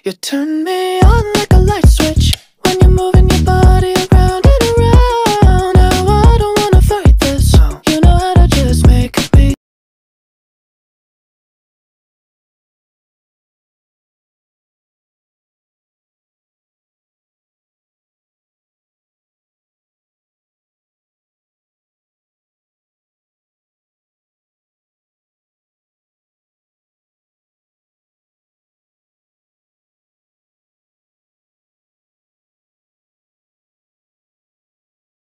You turn me on like a light switch.